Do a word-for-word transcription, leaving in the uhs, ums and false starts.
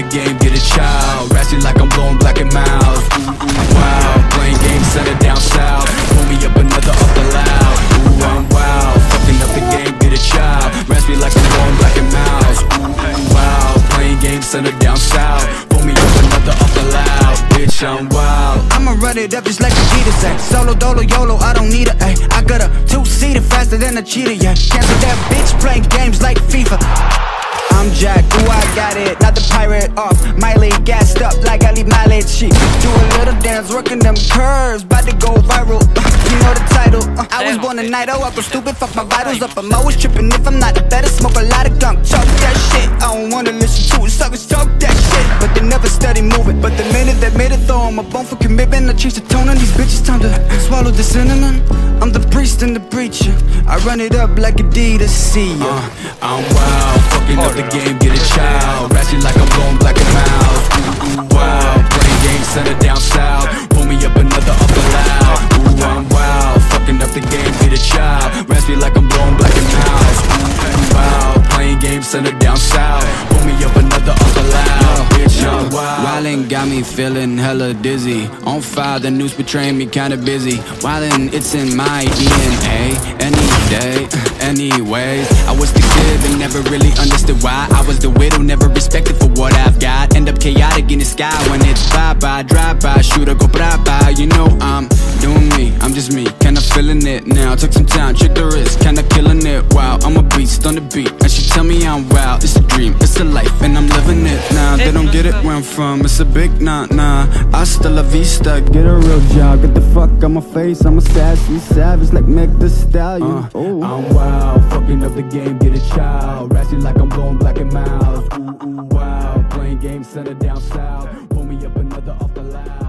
the game, get a child. Rassy like I'm blowing black and miles. Ooh, ooh, wow, playing games, send it down south. Pull me up another off the loud. Ooh, I'm wild, fucking up the game, get a child. Rassy like I'm blowing black and miles. Ooh, ooh, wow, playing games, send it down south. Pull me up another off the loud. Bitch, I'm wild. I'ma run it up just like Vegeta say. Solo, dolo, YOLO, I don't need a A. I got a two-seater faster than a cheetah, yeah. Cancel that bitch playing games like FIFA. I'm Jack, ooh, I got it, not the pirate off. Miley gassed up like I leave mileage shit. Do a little dance, working them curves, bout to go viral, uh, you know the title. uh, I was born a night, oh, I go stupid, fuck my vitals up. I'm always tripping if I'm not, I better smoke a lot of gunk. Talk that shit, I don't wanna listen to it. Suckers talk that shit, but they never steady moving. But the minute they made it, throw 'em a bone for commitment. I change the tone on these bitches, time to swallow the cinnamon. I'm the priest and the preacher, I run it up like Adidas, see ya. uh, I'm wild, fucking up the game, get a child. Rassy like I'm blowing black and miles. Ooh, ooh, wow, playing games, send it down south. Pull me up another off the loud. Ooh, I'm wild, fucking up the game, get a child. Rassy like I'm blowing black and miles. Ooh, ooh, wow, playing games, send it down south. Pull me up another off the loud. Bitch, I'm wild. Wildin' got me feeling hella dizzy. On fire, the news betraying me kinda busy. Wildin', it's in my D N A. Any day, anyways. I was the kid that never really understood why. I was the widow, never respected for what I've got. End up chaotic in the sky when it's bye-bye. Drive-by, shooter, go bye-bye. You know I'm doing me, I'm just me. Kinda feeling it now, took some time, check the wrist. Kinda killing it, wow, I'm a beast on the beat. And she tell me I'm wild, it's a dream, it's a life, and I'm living it now. They don't get it where I'm from, it's a big nah-nah. Hasta la vista, get a real job. Get the fuck on my face, I'm a sassy savage like Meg Thee Stallion. uh, I'm wild, fucking up the game, get a child. Rassy like I'm blowing black and miles. Ooh, ooh, wow, playing games, send it down south. Pull me up another off the loud.